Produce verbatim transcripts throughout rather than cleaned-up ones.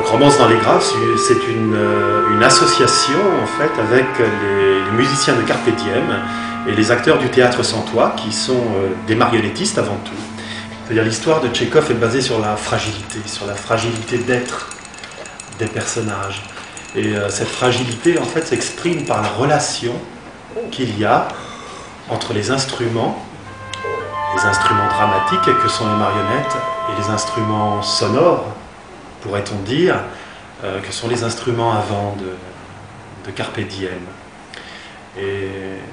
Donc Romance dans les graves, c'est une, une association en fait avec les, les musiciens de Carpe Diem et les acteurs du théâtre sans toit qui sont euh, des marionnettistes avant tout. C'est-à-dire l'histoire de Tchekhov est basée sur la fragilité, sur la fragilité d'être des personnages. Et euh, cette fragilité en fait s'exprime par la relation qu'il y a entre les instruments, les instruments dramatiques que sont les marionnettes et les instruments sonores, pourrait-on dire, euh, que sont les instruments avant de, de Carpe Diem. Et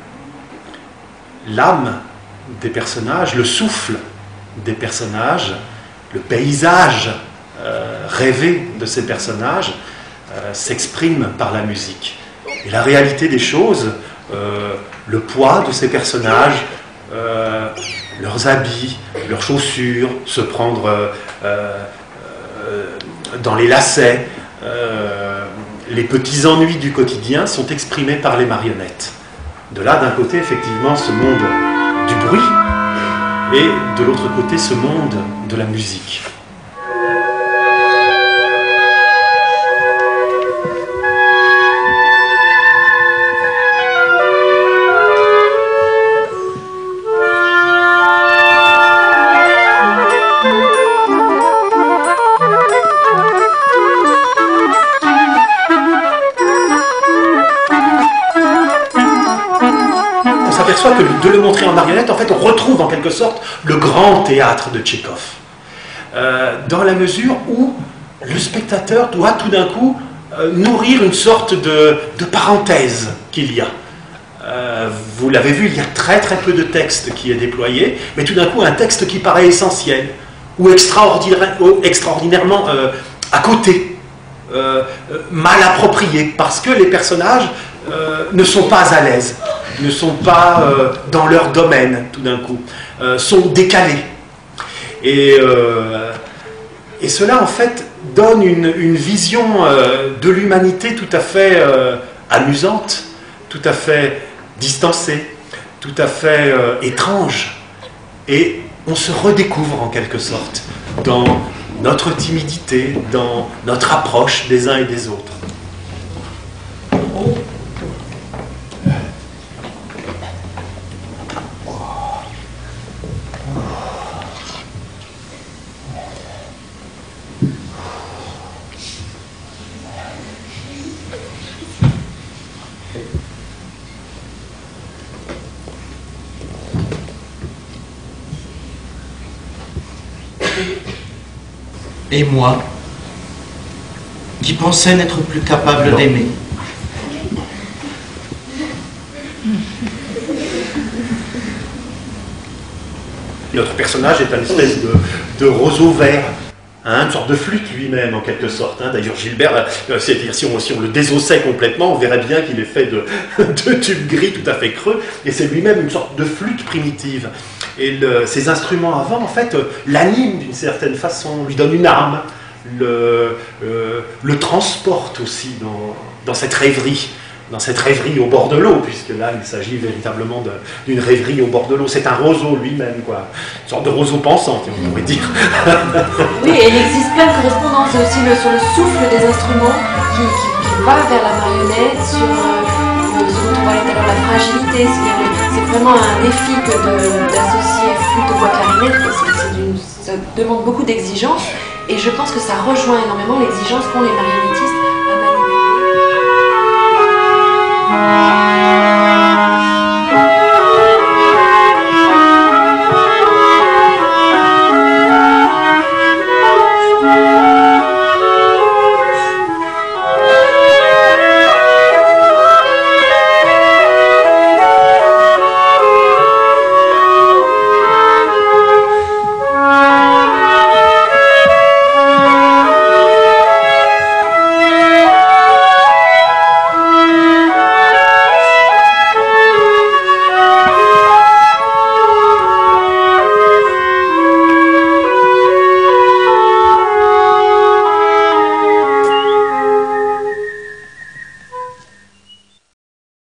l'âme des personnages, le souffle des personnages, le paysage euh, rêvé de ces personnages euh, s'exprime par la musique. Et la réalité des choses, euh, le poids de ces personnages, euh, leurs habits, leurs chaussures, se prendre euh, euh, dans les lacets, euh, les petits ennuis du quotidien sont exprimés par les marionnettes. De là, d'un côté, effectivement, ce monde du bruit, et de l'autre côté, ce monde de la musique. Que de le montrer en marionnette, en fait, on retrouve en quelque sorte le grand théâtre de Tchekhov. Euh, dans la mesure où le spectateur doit tout d'un coup euh, nourrir une sorte de, de parenthèse qu'il y a. Euh, vous l'avez vu, il y a très très peu de texte qui est déployé, mais tout d'un coup un texte qui paraît essentiel, ou extraordinaire, ou extraordinairement euh, à côté, euh, mal approprié, parce que les personnages euh, ne sont pas à l'aise, ne sont pas euh, dans leur domaine, tout d'un coup, euh, sont décalés. Et, euh, et cela, en fait, donne une, une vision euh, de l'humanité tout à fait euh, amusante, tout à fait distancée, tout à fait euh, étrange. Et on se redécouvre, en quelque sorte, dans notre timidité, dans notre approche des uns et des autres. Et moi, qui pensais n'être plus capable d'aimer. Notre personnage est une espèce de, de roseau vert, hein, une sorte de flûte lui-même en quelque sorte. Hein. D'ailleurs Gilbert, euh, c'est-à-dire si on, si on le désossait complètement, on verrait bien qu'il est fait de, de tubes gris tout à fait creux, et c'est lui-même une sorte de flûte primitive. Et le, ces instruments avant, en fait, euh, l'animent d'une certaine façon, lui donnent une âme, le, euh, le transportent aussi dans, dans cette rêverie. dans cette rêverie au bord de l'eau, puisque là, il s'agit véritablement d'une rêverie au bord de l'eau. C'est un roseau lui-même, quoi. Une sorte de roseau pensant, on pourrait dire. Oui, et il existe plein de correspondances aussi le, sur le souffle des instruments qui, qui, qui va vers la marionnette, sur euh, ce dont on parlait tout à l'heure, la fragilité. C'est vraiment un défi que d'associer flûte, voix, clarinette. Ça demande beaucoup d'exigences, et je pense que ça rejoint énormément l'exigence qu'ont les marionnettistes.